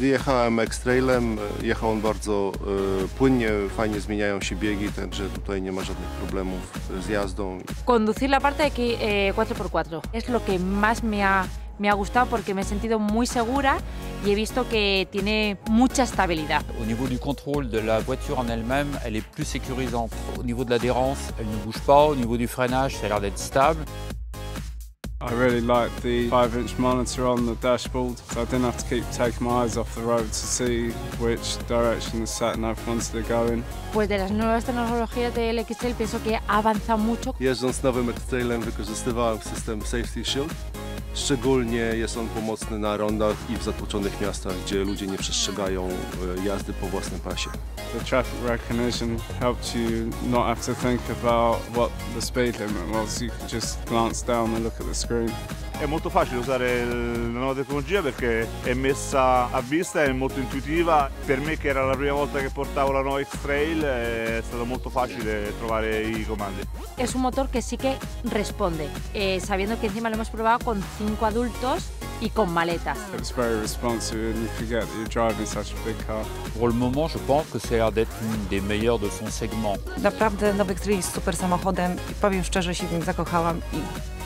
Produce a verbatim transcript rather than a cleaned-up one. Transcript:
Gdy jechałem X-Trailem, jechał on bardzo e, płynnie, fajnie zmieniają się biegi, także tutaj nie ma żadnych problemów z jazdą. Conducir la parte de aquí eh, cuatro por cuatro es lo que más me ha, me ha gustado porque me he sentido muy segura y he visto que tiene mucha estabilidad. Au niveau du contrôle de la voiture en elle-même, elle est plus sécurisante. Au niveau de l'adhérence, elle ne bouge pas. Au niveau du freinage, ça a l'air d'être stable. I really like the five inch monitor on the dashboard, so I didn't have to keep taking my eyes off the road to see which direction the sat-nav wanted to go in. Pues de las nuevas tecnologías del X-Trail pienso que ha avanzado mucho. Jeżdżąc nowym X-Trailem wykorzystywałem system Safety Shield. Szczególnie jest on pomocny na rondach i w zatłoczonych miastach, gdzie ludzie nie przestrzegają jazdy po własnym pasie. The traffic recognition helped you not have to think about what the speed limit was. You could just glance down and look at the screen. È molto facile usare la nuova tecnologia perché è messa a vista, è molto intuitiva. Per me, che era la prima volta che portavo la nuova X-Trail, è stato molto facile trovare i comandi. Es un motor que sí que responde, eh, sabiendo que encima lo hemos probado con cinco adultos y con maletas. It's very responsive and you forget that you're driving such a big car. Pour le moment, je pense que ça a l'air d'être une des meilleures de son segment. Naprawdę nowy X-Trail jest super samochodem i powiem szczerze, się w nim zakochałam i